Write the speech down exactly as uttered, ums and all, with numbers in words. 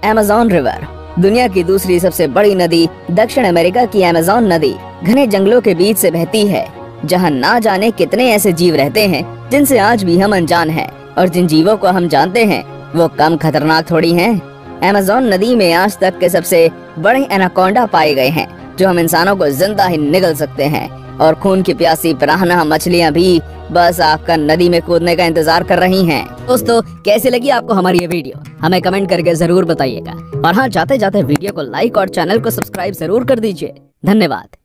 Amazon river दुनिया की दूसरी सबसे बड़ी नदी दक्षिण अमेरिका की अमेज़न नदी घने जंगलों के बीच से बहती है, जहां ना जाने कितने ऐसे जीव रहते हैं जिनसे आज भी हम अनजान हैं, और जिन जीवों को हम जानते हैं वो कम खतरनाक थोड़ी हैं। अमेज़न नदी में आज तक के सबसे बड़े एनाकोंडा पाए गए हैं, जो हम इंसानों को जिंदा ही निगल सकते हैं, और खून की प्यासी पिरान्हा मछलियां भी बस आपका नदी में कूदने का इंतजार कर रही हैं। दोस्तों, कैसी लगी आपको हमारी ये वीडियो, हमें कमेंट करके जरूर बताइएगा। और हाँ, जाते जाते वीडियो को लाइक और चैनल को सब्सक्राइब जरूर कर दीजिए। धन्यवाद।